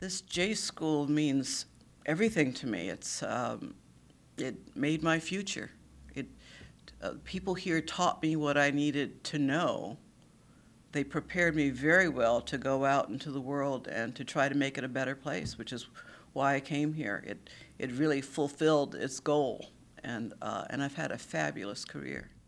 This J school means everything to me. It made my future. People here taught me what I needed to know. They prepared me very well to go out into the world and to try to make it a better place, which is why I came here. It really fulfilled its goal, and I've had a fabulous career.